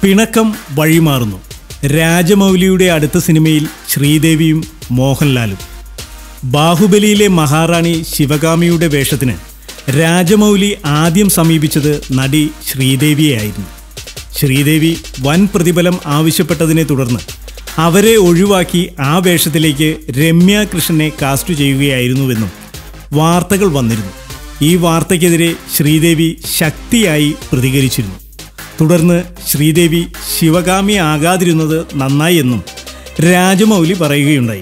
പിണക്കം വഴിമാറുന്നു. രാജമൗലിയുടെ അടുത്ത സിനിമയിൽ ശ്രീദേവിയും മോഹൻലാലും. ബാഹുബലിയിലെ മഹാറാണി ശിവകാമിയുടെ വേഷത്തിന് രാജമൗലി ആദ്യം സമീപിച്ചത് നടി ശ്രീദേവിയെയായിരുന്നു. ശ്രീദേവി വൻ പ്രതിഫലം ആവശ്യപ്പെട്ടതിനെ തുടർന്ന് അവരെ ഒഴിവാക്കി ആ വേഷത്തിലേക്ക് രമ്യ കൃഷ്ണനെ കാസ്റ്റ് ചെയ്യുകയായിരുന്നുവെന്നും വാർത്തകൾ വന്നിരുന്നു. ഈ വാർത്തയ്ക്കെതിരെ ശ്രീദേവി ശക്തിയായി പ്രതികരിച്ചിരുന്നു. തുടർന്ന് ശ്രീദേവി ശിവകാമി ആകാതിരുന്നത് നന്നായി എന്നും രാജമൗലി പറയുകയുണ്ടായി.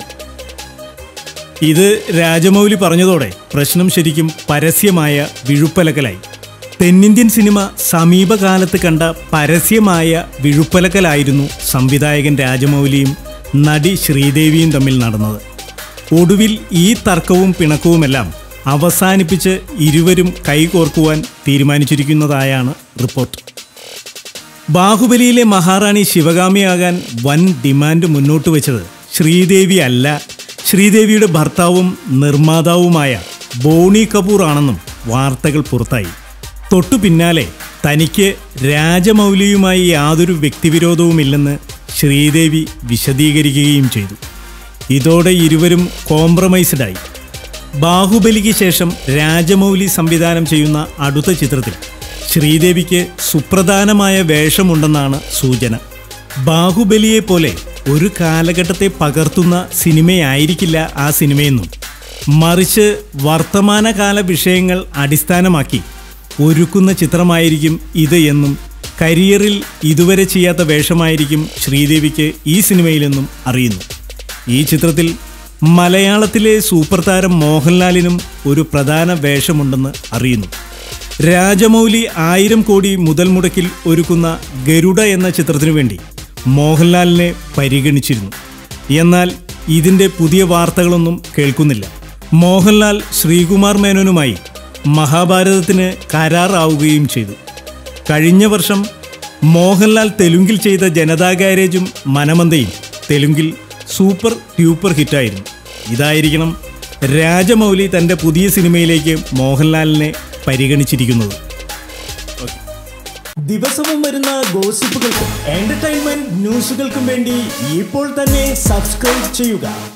ഇത് രാജമൗലി പറഞ്ഞതോടെ പ്രശ്നം ശരിക്കും പരസ്യമായ വിഴുപ്പലക്കലായി. തെന്നിന്ത്യൻ സിനിമ സമീപകാലത്ത് കണ്ട പരസ്യമായ വിഴുപ്പലക്കലായിരുന്നു സംവിധായകൻ രാജമൗലിയും നടി ശ്രീദേവിയും തമ്മിൽ നടന്നത്. ഒടുവിൽ ഈ തർക്കവും പിണക്കവുമെല്ലാം അവസാനിപ്പിച്ച് ഇരുവരും കൈകോർക്കുവാൻ തീരുമാനിച്ചിരിക്കുന്നതായാണ് റിപ്പോർട്ട്. ബാഹുബലിയിലെ മഹാറാണി ശിവകാമിയാകാൻ വൻ ഡിമാൻഡ് മുന്നോട്ട് വെച്ചത് ശ്രീദേവി അല്ല, ശ്രീദേവിയുടെ ഭർത്താവും നിർമ്മാതാവുമായ ബോണി കപൂർ ആണെന്നും വാർത്തകൾ പുറത്തായി. തൊട്ടു പിന്നാലെ തനിക്ക് രാജമൗലിയുമായി യാതൊരു വ്യക്തിവിരോധവുമില്ലെന്ന് ശ്രീദേവി വിശദീകരിക്കുകയും ചെയ്തു. ഇതോടെ ഇരുവരും കോംപ്രമൈസ്ഡായി. ബാഹുബലിക്ക് ശേഷം രാജമൗലി സംവിധാനം ചെയ്യുന്ന അടുത്ത ചിത്രത്തിൽ ശ്രീദേവിക്ക് സുപ്രധാനമായ വേഷമുണ്ടെന്നാണ് സൂചന. ബാഹുബലിയെ പോലെ ഒരു കാലഘട്ടത്തെ പകർത്തുന്ന സിനിമയായിരിക്കില്ല ആ സിനിമയെന്നും, മറിച്ച് വർത്തമാനകാല വിഷയങ്ങൾ അടിസ്ഥാനമാക്കി ഒരുക്കുന്ന ചിത്രമായിരിക്കും ഇത് എന്നും, കരിയറിൽ ഇതുവരെ ചെയ്യാത്ത വേഷമായിരിക്കും ശ്രീദേവിക്ക് ഈ സിനിമയിലെന്നും അറിയുന്നു. ഈ ചിത്രത്തിൽ മലയാളത്തിലെ സൂപ്പർ താരം മോഹൻലാലിനും ഒരു പ്രധാന വേഷമുണ്ടെന്ന് അറിയുന്നു. രാജമൗലി 1000 കോടി മുതൽ മുടക്കിൽ ഒരുക്കുന്ന ഗരുഡ എന്ന ചിത്രത്തിനു വേണ്ടി മോഹൻലാലിനെ പരിഗണിച്ചിരുന്നു. എന്നാൽ ഇതിൻ്റെ പുതിയ വാർത്തകളൊന്നും കേൾക്കുന്നില്ല. മോഹൻലാൽ ശ്രീകുമാർ മേനോനുമായി മഹാഭാരതത്തിന് കരാറാവുകയും ചെയ്തു. കഴിഞ്ഞ വർഷം മോഹൻലാൽ തെലുങ്കിൽ ചെയ്ത ജനതാ ഗാരേജും മനമന്തയും തെലുങ്കിൽ സൂപ്പർ ട്യൂപ്പർ ഹിറ്റായിരുന്നു. ഇതായിരിക്കണം രാജമൗലി തൻ്റെ പുതിയ സിനിമയിലേക്ക് മോഹൻലാലിനെ പരിഗണിച്ചിരിക്കുന്നത്. ദിവസവും വരുന്ന ഗോസിപ്പുകൾക്കും എന്റർടൈൻമെന്റ് ന്യൂസുകൾക്കും വേണ്ടി ഇപ്പോൾ തന്നെ സബ്സ്ക്രൈബ് ചെയ്യുക.